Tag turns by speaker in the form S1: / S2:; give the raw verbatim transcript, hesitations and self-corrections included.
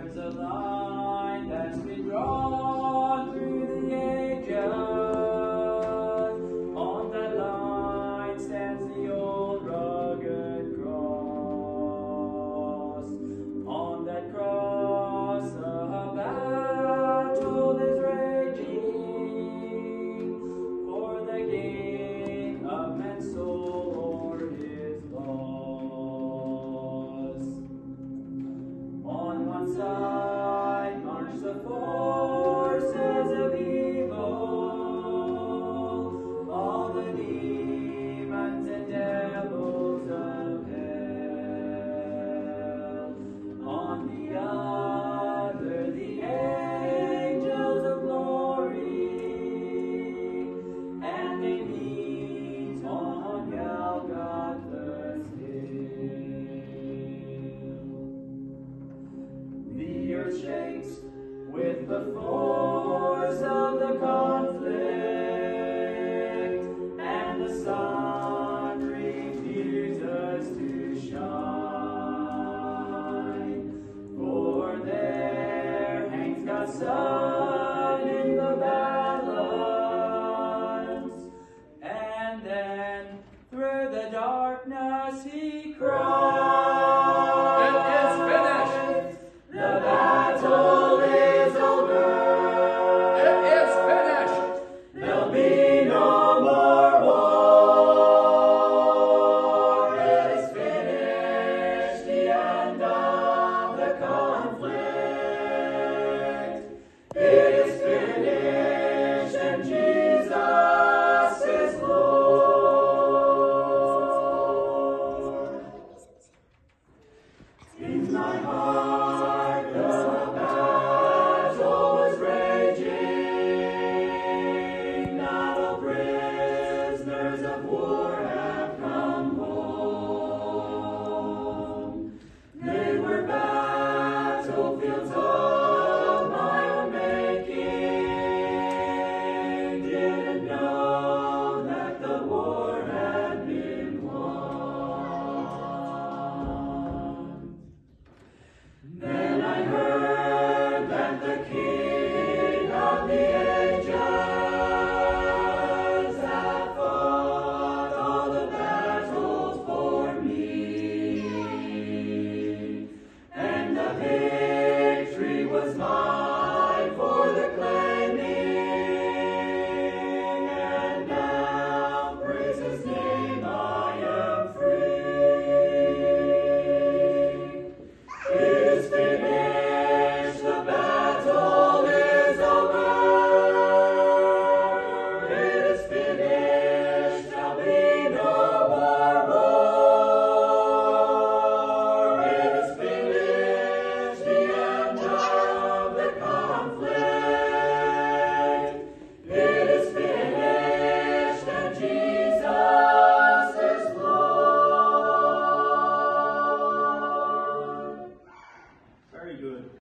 S1: There's a line that's been drawn through the ages. On that line stands the old rugged cross. On that cross a battle is raging for the gain of man's soul or his loss. On one side march the forces of evil, all the demons and devils of hell. On the other, the angels of glory, and they meet on Golgotha's hill. The earth shakes with the force of the conflict, and the sun refuses to shine. For there hangs God's Son in the balance, and then through the darkness he cries,
S2: "It is finished!
S1: The battle is over.
S2: It is finished!
S1: There'll be no more war. It is finished, the end of the conflict. It is finished, and Jesus is Lord. In my heart